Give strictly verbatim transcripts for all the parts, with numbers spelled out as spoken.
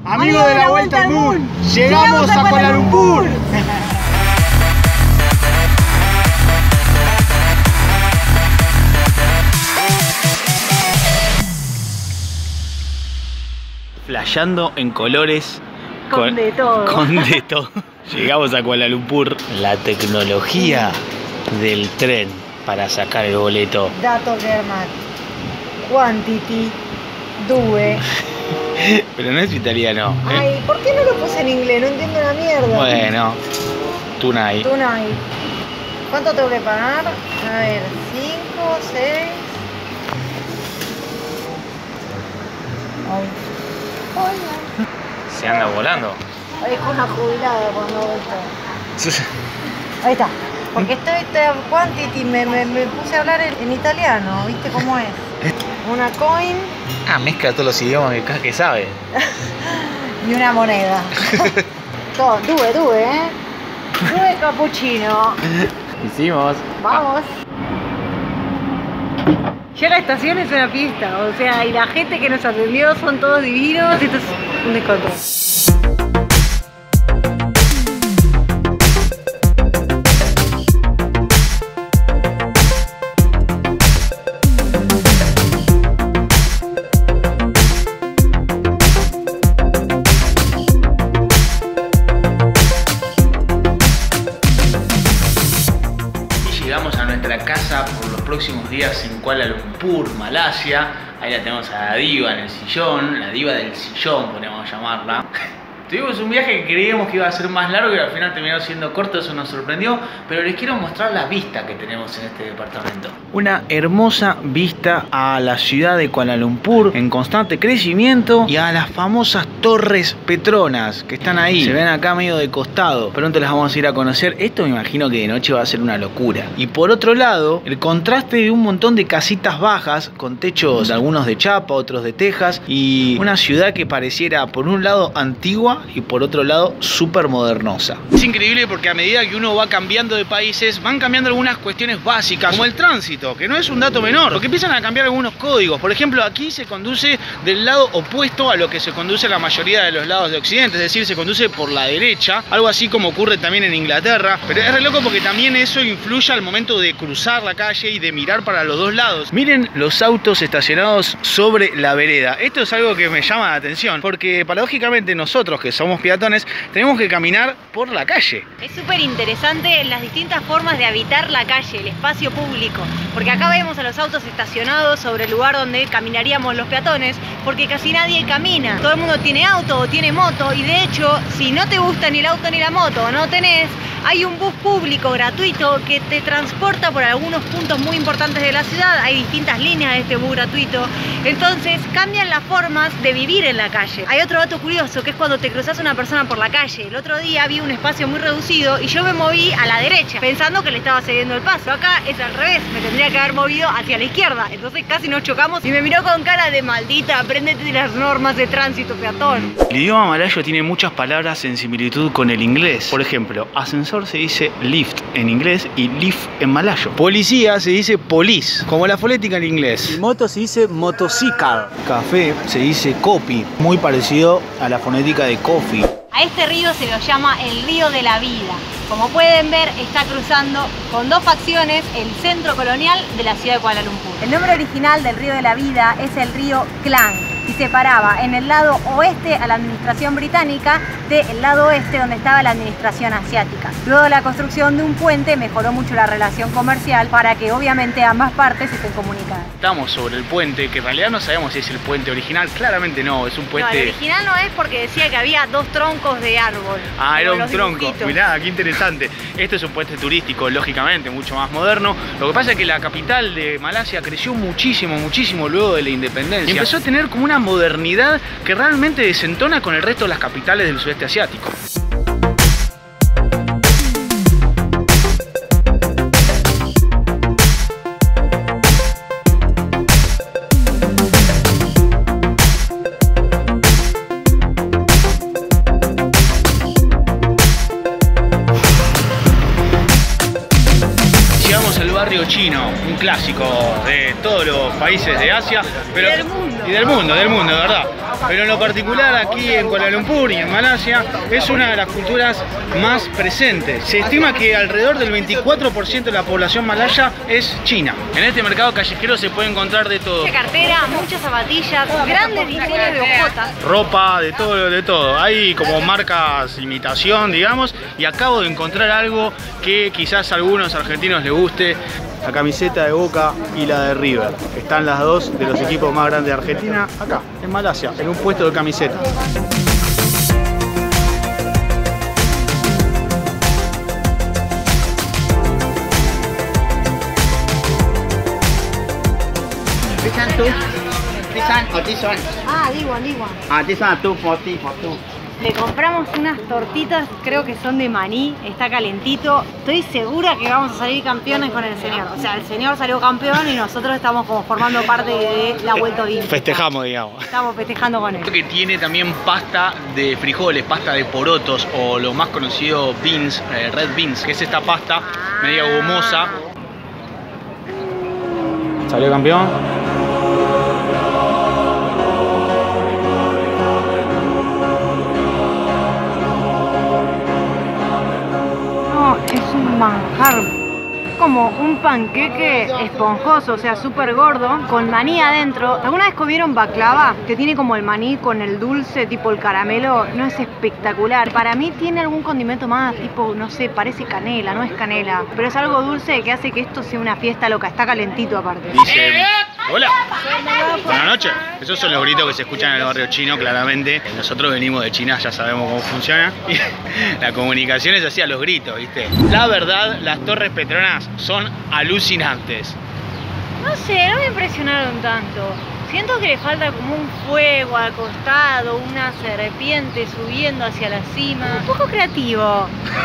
Amigos de la Vuelta al Mundo, llegamos a Kuala Lumpur. Flasheando en colores. Con, con de todo. Con de todo. Llegamos a Kuala Lumpur. La tecnología del tren para sacar el boleto. Dato German. Quantity. Due. Pero no es italiano. ¿eh? Ay, ¿por qué no lo puse en inglés? No entiendo una mierda. Bueno, tonight. Tonight. ¿Cuánto tengo que pagar? A ver, cinco, seis. Ay. Hola. Se anda volando. Ay, es una jubilada cuando vuelta. Ahí está. Porque estoy de quantity, me, me, me puse a hablar en, en italiano, ¿viste cómo es? Una coin. Ah, mezcla todos los idiomas que, que sabe. Y una moneda. Todo, due, due, ¿eh? Due cappuccino. Hicimos. Vamos. Ya la estación es una fiesta, o sea, y la gente que nos atendió son todos divinos. Esto es un descontrol. Llegamos a nuestra casa por los próximos días en Kuala Lumpur, Malasia. Ahí la tenemos a la diva en el sillón, la diva del sillón podríamos llamarla. Tuvimos un viaje que creíamos que iba a ser más largo y al final terminó siendo corto, eso nos sorprendió. Pero les quiero mostrar la vista que tenemos en este departamento. Una hermosa vista a la ciudad de Kuala Lumpur en constante crecimiento y a las famosas Torres Petronas que están ahí. Se ven acá medio de costado. Pronto las vamos a ir a conocer. Esto me imagino que de noche va a ser una locura. Y por otro lado, el contraste de un montón de casitas bajas con techos, algunos de chapa, otros de tejas, y una ciudad que pareciera por un lado antigua y por otro lado súper modernosa. Es increíble porque a medida que uno va cambiando de países van cambiando algunas cuestiones básicas, como el tránsito, que no es un dato menor, porque empiezan a cambiar algunos códigos. Por ejemplo, aquí se conduce del lado opuesto a lo que se conduce la mayoría de los lados de Occidente, es decir, se conduce por la derecha, algo así como ocurre también en Inglaterra. Pero es re loco porque también eso influye al momento de cruzar la calle y de mirar para los dos lados. Miren los autos estacionados sobre la vereda. Esto es algo que me llama la atención, porque paradójicamente nosotros que somos peatones tenemos que caminar por la calle. Es súper interesante las distintas formas de habitar la calle, el espacio público, porque acá vemos a los autos estacionados sobre el lugar donde caminaríamos los peatones, porque casi nadie camina. Todo el mundo tiene auto o tiene moto, y de hecho, si no te gusta ni el auto ni la moto o no tenés, hay un bus público gratuito que te transporta por algunos puntos muy importantes de la ciudad. Hay distintas líneas de este bus gratuito. Entonces cambian las formas de vivir en la calle. Hay otro dato curioso, que es cuando te cruzas a una persona por la calle. El otro día vi un espacio muy reducido y yo me moví a la derecha pensando que le estaba cediendo el paso. Acá es al revés, me tendría que haber movido hacia la izquierda. Entonces casi nos chocamos y me miró con cara de maldita, apréndete de las normas de tránsito, peatón. El idioma malayo tiene muchas palabras en similitud con el inglés. Por ejemplo, ascensor se dice lift en inglés y lift en malayo. Policía se dice police, como la fonética en inglés. Y moto se dice motocycle. Café se dice coffee, muy parecido a la fonética de coffee. A este río se lo llama el río de la vida. Como pueden ver, está cruzando con dos facciones el centro colonial de la ciudad de Kuala Lumpur. El nombre original del río de la vida es el río Klang y separaba en el lado oeste a la administración británica del lado oeste donde estaba la administración asiática. Luego de la construcción de un puente mejoró mucho la relación comercial para que obviamente ambas partes estén comunicadas. Estamos sobre el puente, que en realidad no sabemos si es el puente original, claramente no, es un puente... No, el original no es porque decía que había dos troncos de árbol. Ah, era un tronco, mirá, qué interesante. Este es un puente turístico, lógicamente, mucho más moderno. Lo que pasa es que la capital de Malasia creció muchísimo, muchísimo luego de la independencia. Y empezó a tener como una modernidad que realmente desentona con el resto de las capitales del sudeste asiático. chino, un clásico de todos los países de Asia, pero, y del mundo. Y del mundo, del mundo, de verdad. Pero en lo particular aquí en Kuala Lumpur y en Malasia es una de las culturas más presentes. Se estima que alrededor del veinticuatro por ciento de la población malaya es china. En este mercado callejero se puede encontrar de todo. Mucha cartera, muchas zapatillas, grandes diseños de ojotas. Ropa, de todo, de todo. Hay como marcas imitación, digamos, y acabo de encontrar algo que quizás a algunos argentinos les guste. La camiseta de Boca y la de River. Están las dos de los equipos más grandes de Argentina acá, en Malasia, en un puesto de camisetas. This one two. This one or this one? Ah, digo, digo. Ah, this one two forty for two. Le compramos unas tortitas, creo que son de maní, está calentito. Estoy segura que vamos a salir campeones con el señor. O sea, el señor salió campeón y nosotros estamos como formando parte de la vuelta olímpica. Festejamos, digamos. Estamos festejando con él. Que tiene también pasta de frijoles, pasta de porotos o lo más conocido beans, eh, red beans, que es esta pasta media gomosa. Salió campeón. Es un manjar, como un panqueque esponjoso, o sea, súper gordo, con maní adentro. ¿Alguna vez comieron baklava? Que tiene como el maní con el dulce, tipo el caramelo. No, es espectacular. Para mí tiene algún condimento más, tipo, no sé, parece canela, no es canela. Pero es algo dulce que hace que esto sea una fiesta loca. Está calentito aparte. Dice, hola, buenas noches. Esos son los gritos que se escuchan en el barrio chino, claramente. Nosotros venimos de China, ya sabemos cómo funciona. Y la comunicación es así a los gritos, ¿viste? La verdad, las Torres Petronas son alucinantes. No sé, no me impresionaron tanto. Siento que le falta como un fuego al costado, una serpiente subiendo hacia la cima. Un poco creativo.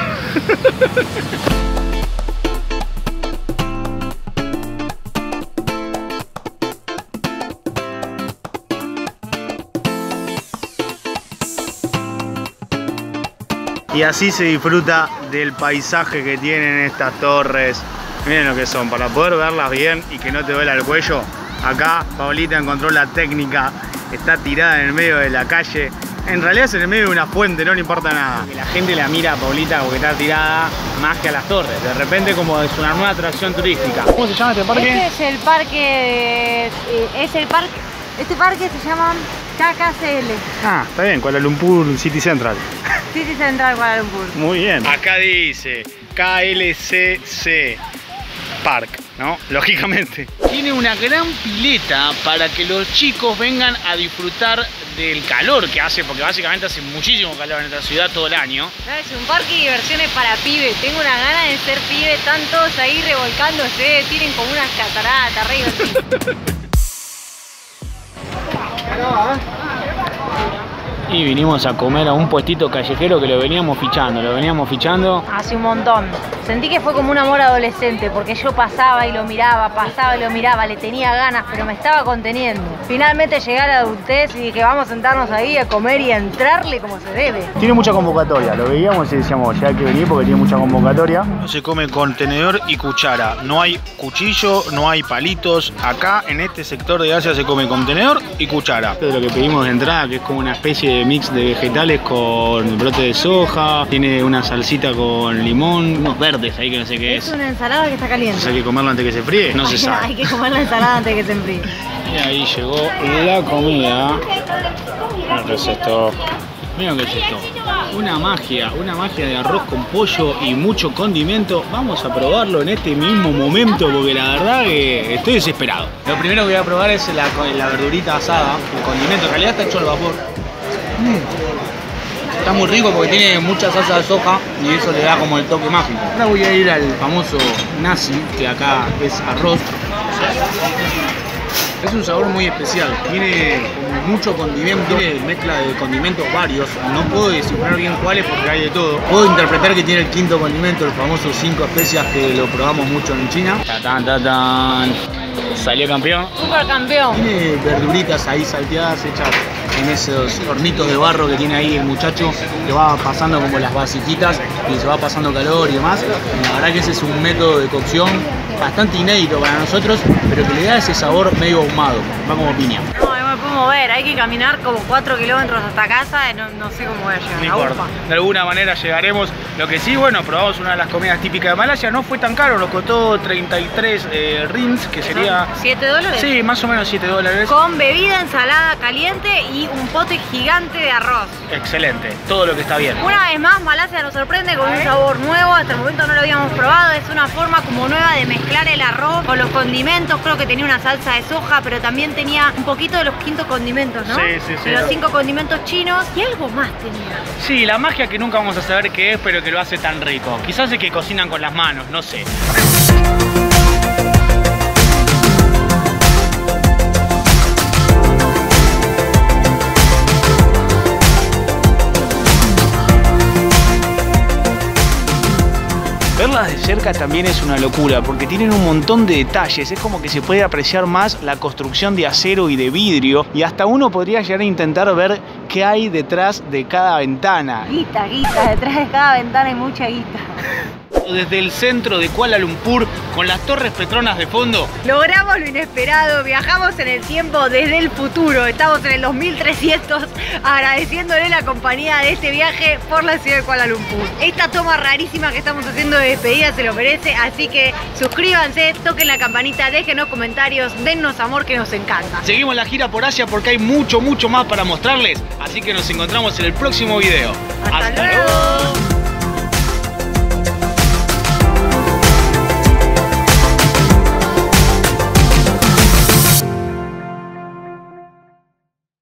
Y así se disfruta del paisaje que tienen estas torres. Miren lo que son, para poder verlas bien y que no te duela el cuello. Acá Paulita encontró la técnica, está tirada en el medio de la calle. En realidad es en el medio de una fuente, no le importa nada. Y la gente la mira a Paulita porque está tirada más que a las torres. De repente como es una nueva atracción turística. ¿Cómo se llama este parque? Este es el parque de... Es el parque... Este parque se llama K K C L. Ah, está bien, Kuala Lumpur City Central. City Central Kuala Lumpur. Muy bien. Acá dice K L C C Park, ¿no? Lógicamente. Tiene una gran pileta para que los chicos vengan a disfrutar del calor que hace, porque básicamente hace muchísimo calor en esta ciudad todo el año. Es un parque de diversiones para pibes. Tengo una gana de ser pibe, están todos ahí revolcándose, tienen como unas cataratas, re divertidas. Y vinimos a comer a un puestito callejero que lo veníamos fichando, lo veníamos fichando. Hace un montón. Sentí que fue como un amor adolescente, porque yo pasaba y lo miraba, pasaba y lo miraba, le tenía ganas, pero me estaba conteniendo. Finalmente llegué a la adultez y dije, vamos a sentarnos ahí a comer y a entrarle como se debe. Tiene mucha convocatoria, lo veíamos y decíamos, ya hay que venir porque tiene mucha convocatoria. Se come con tenedor y cuchara, no hay cuchillo, no hay palitos. Acá en este sector de Asia se come con tenedor y cuchara. Esto es lo que pedimos de entrada, que es como una especie de mix de vegetales con brote de soja, tiene una salsita con limón, unos verdes ahí que no sé qué es. Es una ensalada que está caliente. Entonces hay que comerla antes que se fríe, no se sabe. Hay que comer la ensalada antes que se enfríe. Y ahí llegó la comida. Mira qué es esto. Mira qué es esto. Una magia, una magia de arroz con pollo y mucho condimento. Vamos a probarlo en este mismo momento porque la verdad que estoy desesperado. Lo primero que voy a probar es la, la verdurita asada, el condimento. En realidad está hecho al vapor. Mm. Está muy rico porque tiene mucha salsa de soja y eso le da como el toque mágico. Ahora voy a ir al famoso nasi, que acá es arroz. Es un sabor muy especial, tiene como mucho condimento, tiene mezcla de condimentos varios. No puedo descifrar bien cuáles porque hay de todo. Puedo interpretar que tiene el quinto condimento, el famoso cinco especias que lo probamos mucho en China. Tatán, tatán. Salió campeón. Super campeón. Tiene verduritas ahí salteadas hechas en esos hornitos de barro que tiene ahí el muchacho, que va pasando como las vasijitas y se va pasando calor y demás. La verdad que ese es un método de cocción bastante inédito para nosotros, pero que le da ese sabor medio ahumado, va como piña. No, no me puedo mover, hay que caminar como cuatro kilómetros hasta casa, no, no sé cómo voy a llegar. No importa, de alguna manera llegaremos. Lo que sí, bueno, probamos una de las comidas típicas de Malasia, no fue tan caro, nos costó treinta y tres eh, rins, que sería... ¿siete dólares? Sí, más o menos siete dólares. Con bebida, ensalada caliente y un pote gigante de arroz. Excelente, todo lo que está bien. Una vez más, Malasia nos sorprende con un sabor nuevo, hasta el momento no lo habíamos probado, es una forma como nueva de mezclar el arroz con los condimentos. Creo que tenía una salsa de soja, pero también tenía un poquito de los quintos condimentos, ¿no? Sí, sí, sí. De los cinco condimentos chinos y algo más tenía. Sí, la magia que nunca vamos a saber qué es, pero que lo hace tan rico. Quizás es que cocinan con las manos, no sé. Verlas de cerca también es una locura porque tienen un montón de detalles, es como que se puede apreciar más la construcción de acero y de vidrio y hasta uno podría llegar a intentar ver qué hay detrás de cada ventana. Guita, guita, detrás de cada ventana hay mucha guita. Desde el centro de Kuala Lumpur con las Torres Petronas de fondo. Logramos lo inesperado, viajamos en el tiempo desde el futuro, estamos en el dos mil trescientos agradeciéndole la compañía de este viaje por la ciudad de Kuala Lumpur. Esta toma rarísima que estamos haciendo de despedida se lo merece, así que suscríbanse, toquen la campanita, déjenos comentarios, dennos amor que nos encanta. Seguimos la gira por Asia porque hay mucho, mucho más para mostrarles, así que nos encontramos en el próximo video. ¡Hasta, ¡Hasta luego!